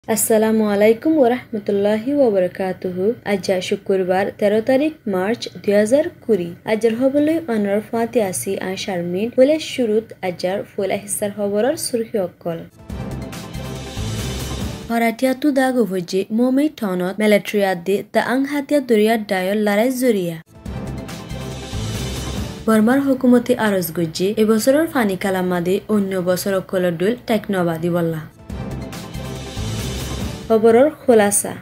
আসসালামু আলাইকুম ওরহমতুল্লাহি ওবরকাতুহু। আজ শুক্রবার 13 তারিখ মার্চ 2020। আজর হবলৈ অনর ফাঁতি আসি আই শারমিন বলে শুরুত আজর ফুল হিসার খবরের সুরখি অকল হরাটিয়াতু দাগো ভজি মোমেই টনত মিলিটারিয়াত দি তা আং হাতিয়া দরিয়ার ডায়ল লড়াই জরিয়া বর্মার হুকুমতি আরজ গজ্জি এবছরের ফানি কালামাদি অন্য বছর অকলর দুল টেকনবাদি বললা খবরের খোলাসা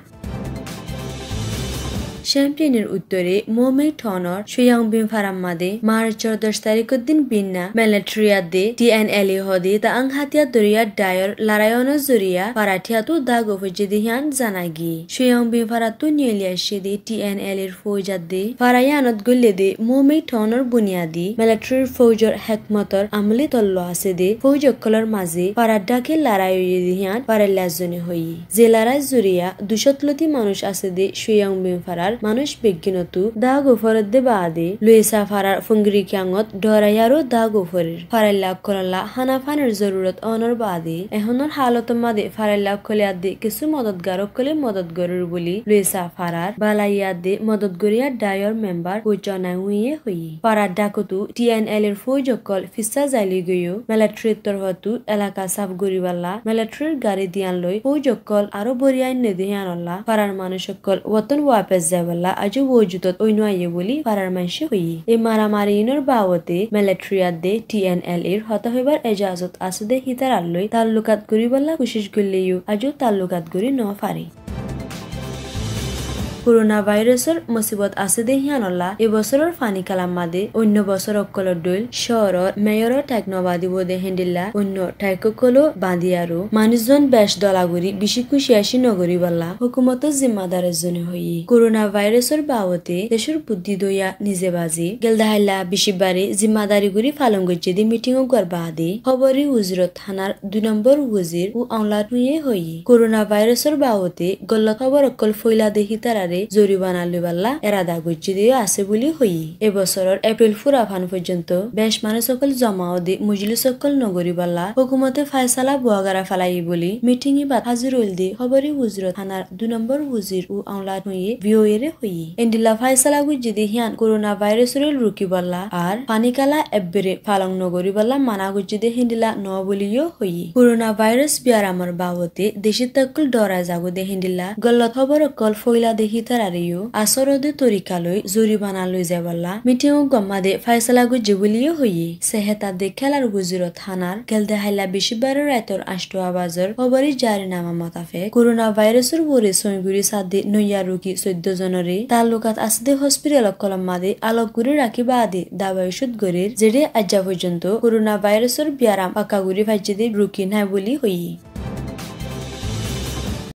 চ্যাম্পিয়নের উত্তরে মোমেই টনর সুয়াংবিম ফারাম্মাদে মার্চর 10 তারিখের দিন বিন্না মিলিটারিয়াত দে TNLA হদে তা আংহাতিয়া দরিয়ার ডায়র লারায়ন জরিয়া পারাঠিয়াতু দাগো ফজিদিহান জানাগি সুয়াংবিম ফারাতু নিয়লিয়াশে দে TNLA এর ফৌজাত দে ফারায়ানত গল্লে দে মোমেই টনর বুনিয়াদি মিলিটারির ফৌজর হেকমতর আমলি তল্ল আছে দে ফৌজকলর মাঝে পারাডাকে লারায়দিহান পারাল্লাজনে হই যে লারাই জরিয়া 230 মানুষ আছে দে সুয়াংবিম ফারার মানুষ বিজ্ঞানতু দা গোফরের দে বাদে লুইসা ফারার ফুঙ্গরি ক্যাঙত ডরাইয়ারো দা গোফরের ফারাল্লা করাল্লা হানাফানের জরুরত অনর বাদে এহনর হালত মাদে ফারাল্লা কলিয়াদ দে কিছু মদতগার কলে মদতগরের বলি লুইসা ফারার বালাইয়াদ দে মদতগরিয়া ডায়র মেম্বার পৌঁছানা হুইয়ে হই ফারার ডাকতু TNL এর ফৌজকল ফিসা জাইলি গইও মিলিটারির তরফতু এলাকা সাফ গরিবাল্লা মিলিটারির গাড়ি দিয়ান লই ফৌজকল আরো বরিয়াইন নেদিয়ানল্লা ফারার মানুষকল ওতন ওয়াপেস যাবল্লা আজু ওজুতত ওইনুয়াইয়ে বলি ফারার মানসে হই এই মারামারিনর বাবতে মিলিটারিয়াত দে TNL এর হতা হইবার এজাজত আছে দে হিতার আল্লই তাল্লুকাত গরিবাল্লা কোশিশ করলেও আজু তাল্লুকাত গরি ন ফারি করোনা ভাইরাসের মুসিবত আছে দেহিয়ানল্লা এবছরের ফানি কালাম মাদে অন্য বছর অকলর দল শহরর মেয়র টেকনবাদি বোধে হেন্ডিল্লা অন্য ঠাইককলো বাঁধিয়ারো মানুষজন বেশ দলাগুড়ি বেশি খুশিয়াসি নগরী বল্লা হুকুমতের জিম্মাদারের জন্য হই করোনা ভাইরাসের বাবতে দেশের বুদ্ধি দইয়া নিজে বাজি গেলদাহাইল্লা বেশিবারে জিম্মাদারি গুড়ি ফালন গজ্জে দি মিটিং গর বাদে খবরি উজরত থানার 2 নম্বর উজির ও আংলা হুয়ে হই করোনা ভাইরাসের বাবতে গল্ল খবর অকল ফইলা দেখি তারারে জরিমানা লইবাল্লা এরাদা গজ্জি দিয়ে আছে বলি হই এবছরের এপ্রিল ফুরাফান পর্যন্ত বেশ মানুষ সকল জমাও দি মজলিস সকল নগরী বাল্লা হুকুমতে ফায়সালা বুয়াগারা ফালাই বলি মিটিং এ বাদ হাজির হইল দি খবরি উজরত থানার 2 নম্বর উজির ও আংলা হইয়ে ভিওয়েরে হই এন্ডিলা ফায়সালা গজ্জি দি হিয়ান করোনা ভাইরাসের রুকি বাল্লা আর পানিকালা এব্বেরে ফালং নগরী বাল্লা মানা গজ্জি দি হিন্দিলা ন বলিও হই করোনা ভাইরাস বিয়ার আমার বাবতে দেশে তকল ডরা যাগো দে হিন্দিলা গল্লত খবর কল ফইলা দেখি তারারিও আসরদে তরিকালৈ জরিমানা লৈ যাবল্লা মিটিং গম্মাদে ফায়সালা গজ্জি বলিও হই সেহেতা দে খেলার গুজরত থানার গেলদে হাইলা বেশিবারের রাইতর 8 আবাজর খবরি জারি নামা মতাফে করোনা ভাইরাসের বরে সইগুরি সাদে নইয়া রোগী 14 জনরে তালুকাত আসদে হসপিটাল কলম মাদে আলোকগুরি রাখি বাদে দাবা ওষুধ গরের যেডে আজ্জা পর্যন্ত করোনা ভাইরাসের বিয়ারাম পাকাগুরি ফাইজে দে রুকি নাই বলি হই।